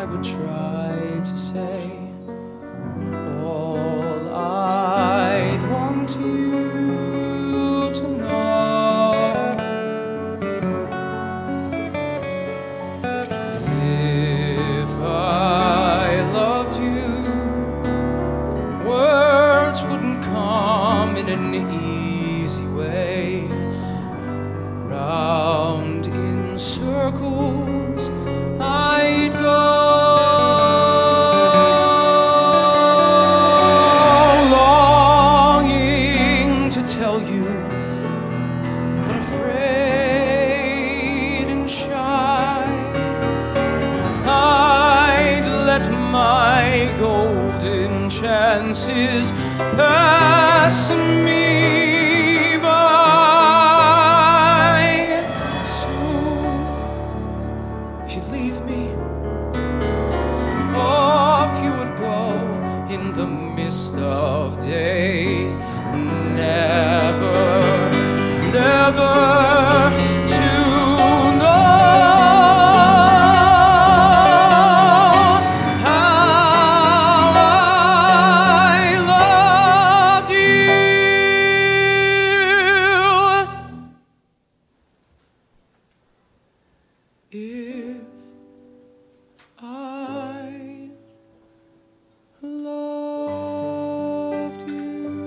I would try to say all I'd want you to know. If I loved you, words wouldn't come in an easy way. Round in circles I'd go, longing to tell you, but afraid and shy. I'd let my golden chances pass me by. Soon you'd leave me, off you would go in the mist of day. Never, never to know how I loved you. If I loved you.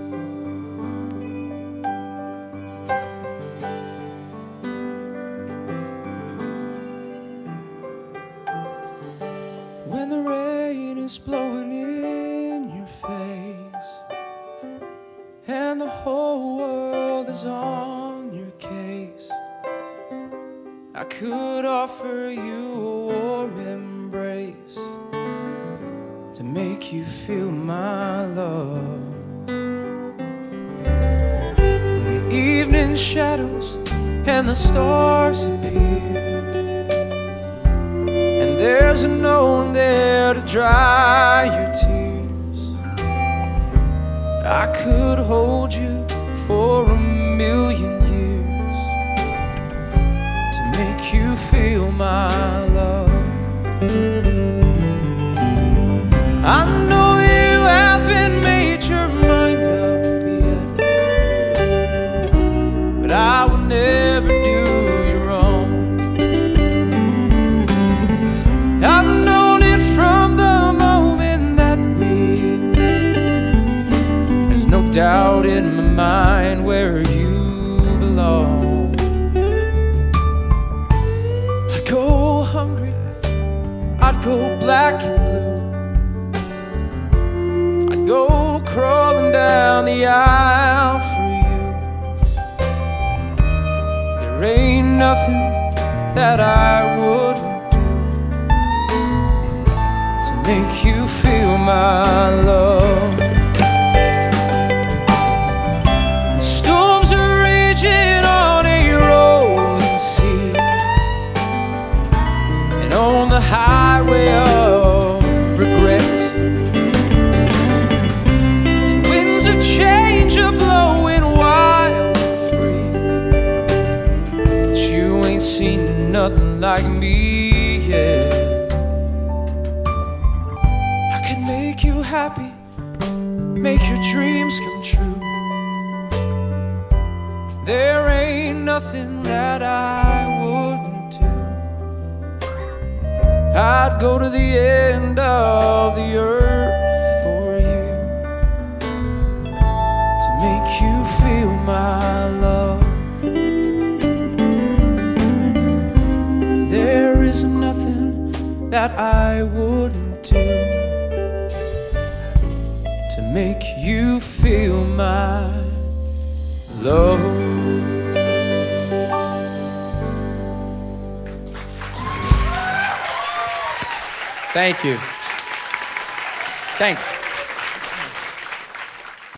When the rain is blowing in your face and the whole world is on your case, I could offer you a warm embrace to make you feel my love. When the evening shadows and the stars appear, and there's no one there to dry your tears, I could hold you for a million years to make you feel my love. I know you haven't made your mind up yet, but I will never do you wrong. I've known it from the moment that we met. There's no doubt in my mind where you belong. I'd go hungry, I'd go black and blue, go crawling down the aisle for you. There ain't nothing that I wouldn't do to make you feel my love. And storms are raging on a rolling sea, and on the highway of regret, change are blowing wild and free, but you ain't seen nothing like me yet. I can make you happy, make your dreams come true. There ain't nothing that I wouldn't do. I'd go to the end of the earth for you, make you feel my love. There is nothing that I wouldn't do to make you feel my love. Thank you. Thanks.